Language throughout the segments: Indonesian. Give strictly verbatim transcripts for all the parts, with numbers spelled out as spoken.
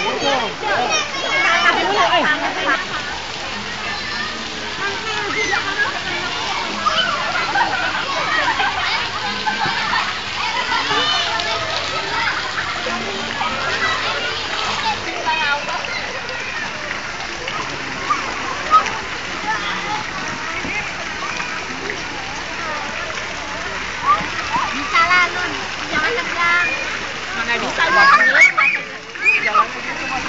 Bisa lah, Nun. Jangan tegang. Mana bisa lu? Jalan begitu, Mas.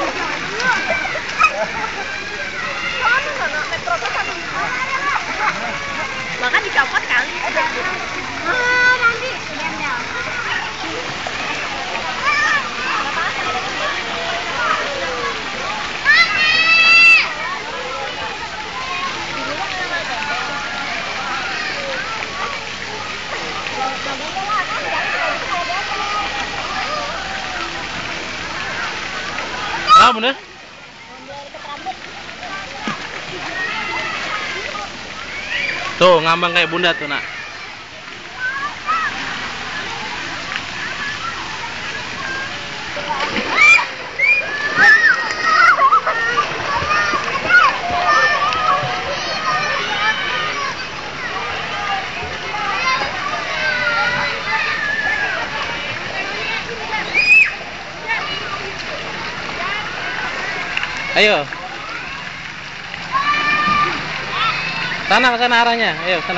Soalnya nggak metro ke sana. Bahkan dicopot kali. Oh, nanti. Ah, bener? Tuh, ngambang kayak bunda tuh, nak. Ayo. Sana ke sana arahnya. Ayo sana.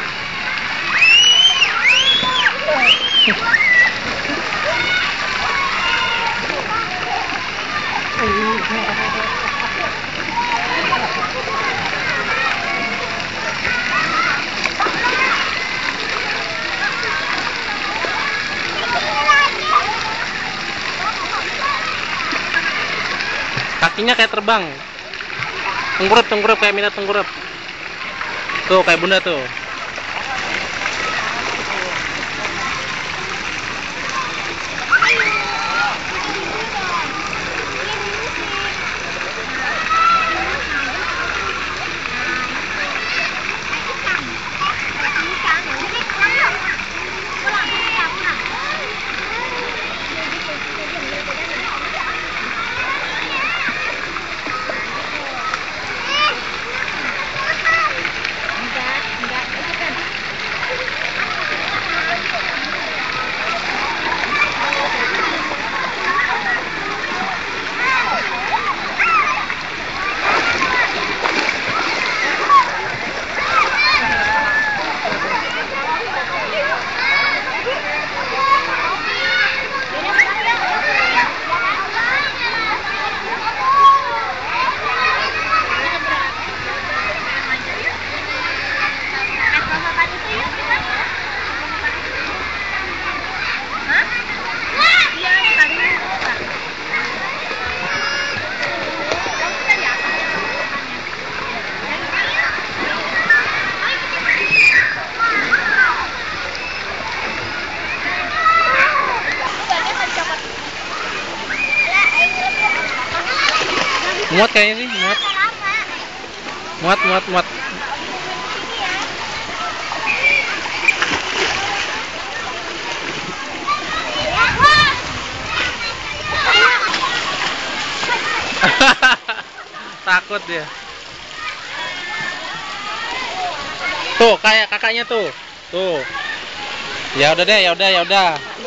Kakinya kayak terbang. Tengkurap, tengkurap kayak minat tengkurap. Tuh kayak bunda tuh. Muat kayaknya sih, muat. Muat, muat, muat. Takut dia. Tuh, kayak kakaknya tuh. Tuh. Ya udah deh, ya udah, ya udah.